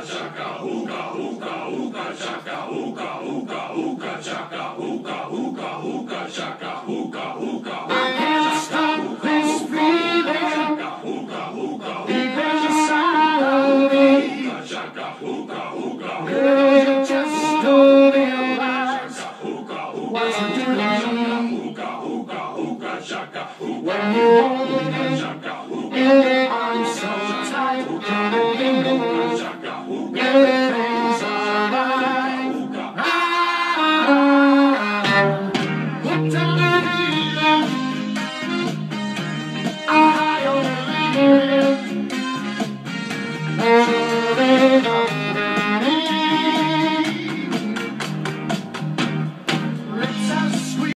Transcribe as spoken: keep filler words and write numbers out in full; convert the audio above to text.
Stop this feeling deep inside of me. Girl, you just don't realize what you're doing when you hold me in